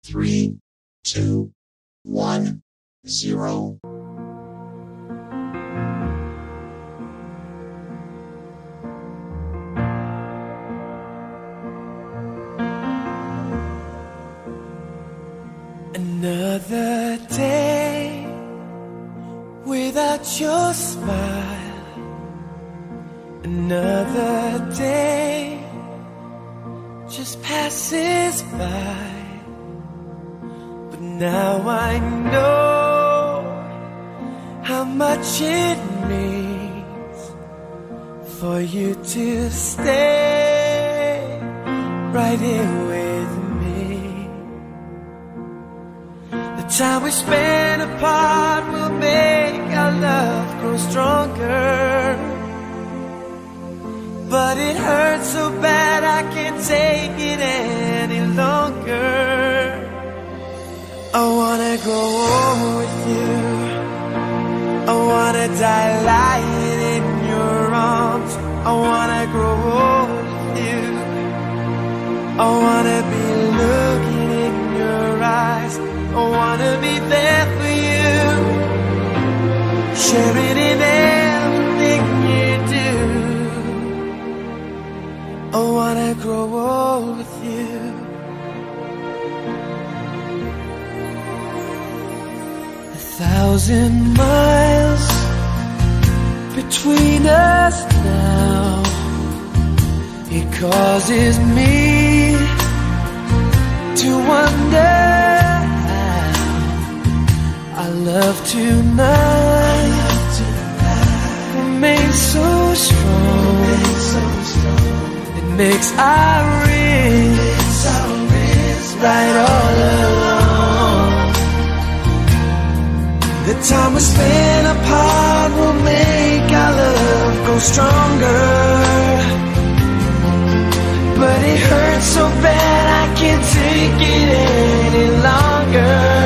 3, 2, 1, 0. Another day without your smile. Another day just passes by. But now I know how much it means for you to stay right here with me. The time we spend apart will make our love grow stronger. But it hurts so bad I can't take it any longer. I wanna grow old with you. I wanna die lying in your arms. I wanna grow old with you. I wanna be looking in your eyes. I wanna be there for you, sharing in everything you do. I wanna grow old with you. 1,000 miles between us now. It causes me to wonder how our love tonight remains so strong. It makes our wrists right all along. The time we spend apart will make our love grow stronger. But it hurts so bad I can't take it any longer.